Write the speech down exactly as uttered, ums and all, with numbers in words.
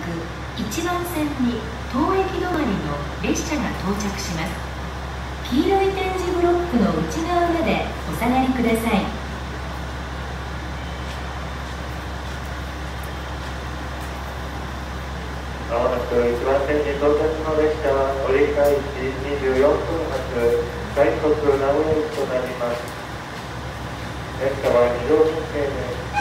いちばん線に当駅止まりの列車が到着します。黄色い点字ブロックの内側までお下がりください。 まもなくいちばん線に到着の列車は折り返しにじゅうよんぷん発快速名古屋行きとなります。列車はに両編成で